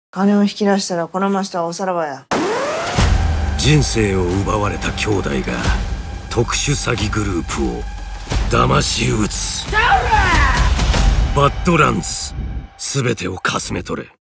金を引き出したらこのマスターはおさらばや。 人生を奪われた兄弟が特殊詐欺グループを騙し討つ。バッドランズ、全てをかすめ取れ。